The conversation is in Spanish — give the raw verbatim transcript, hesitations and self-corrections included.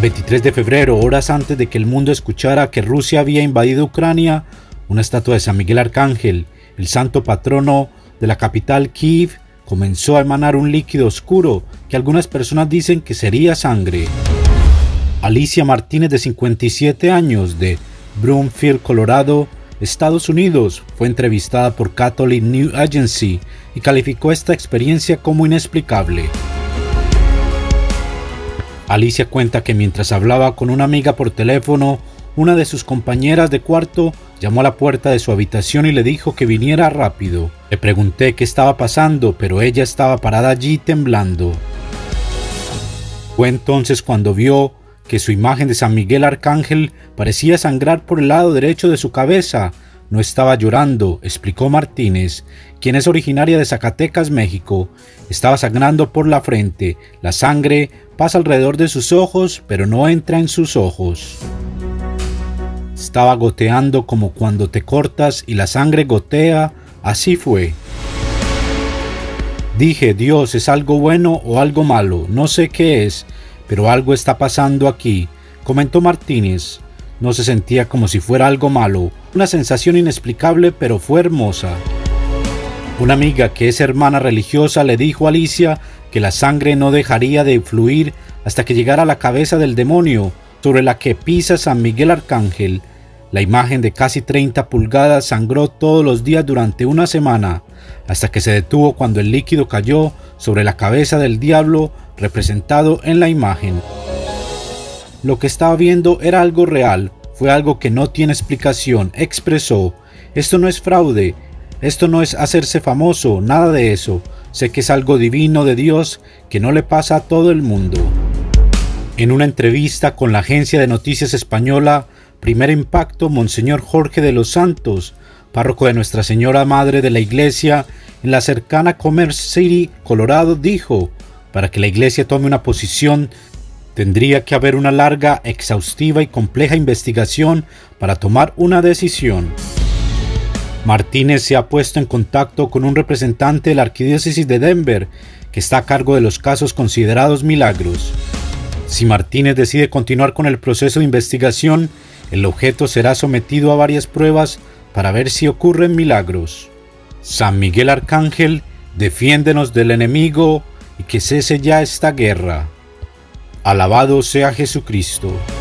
veintitrés de febrero, horas antes de que el mundo escuchara que Rusia había invadido Ucrania, una estatua de San Miguel Arcángel, el santo patrono de la capital Kiev, comenzó a emanar un líquido oscuro que algunas personas dicen que sería sangre. Alicia Martínez, de cincuenta y siete años, de Broomfield, Colorado, Estados Unidos, fue entrevistada por Catholic News Agency y calificó esta experiencia como inexplicable. Alicia cuenta que mientras hablaba con una amiga por teléfono, una de sus compañeras de cuarto llamó a la puerta de su habitación y le dijo que viniera rápido. Le pregunté qué estaba pasando, pero ella estaba parada allí temblando. Fue entonces cuando vio que su imagen de San Miguel Arcángel parecía sangrar por el lado derecho de su cabeza. No estaba llorando, explicó Martínez, quien es originaria de Zacatecas, México. Estaba sangrando por la frente. La sangre pasa alrededor de sus ojos, pero no entra en sus ojos. Estaba goteando como cuando te cortas y la sangre gotea. Así fue. Dije, Dios, ¿es algo bueno o algo malo? No sé qué es, pero algo está pasando aquí, comentó Martínez. No se sentía como si fuera algo malo, una sensación inexplicable, pero fue hermosa. Una amiga que es hermana religiosa le dijo a Alicia que la sangre no dejaría de fluir hasta que llegara a la cabeza del demonio, sobre la que pisa San Miguel Arcángel. La imagen de casi treinta pulgadas sangró todos los días durante una semana, hasta que se detuvo cuando el líquido cayó sobre la cabeza del diablo representado en la imagen. Lo que estaba viendo era algo real, fue algo que no tiene explicación, expresó. Esto no es fraude, esto no es hacerse famoso, nada de eso. Sé que es algo divino de Dios que no le pasa a todo el mundo. En una entrevista con la agencia de noticias española Primer Impacto, Monseñor Jorge de los Santos, párroco de Nuestra Señora Madre de la Iglesia en la cercana Commerce City, Colorado, dijo: para que la Iglesia tome una posición, tendría que haber una larga, exhaustiva y compleja investigación para tomar una decisión. Martínez se ha puesto en contacto con un representante de la Arquidiócesis de Denver, que está a cargo de los casos considerados milagros. Si Martínez decide continuar con el proceso de investigación, el objeto será sometido a varias pruebas para ver si ocurren milagros. San Miguel Arcángel, defiéndenos del enemigo y que cese ya esta guerra. Alabado sea Jesucristo.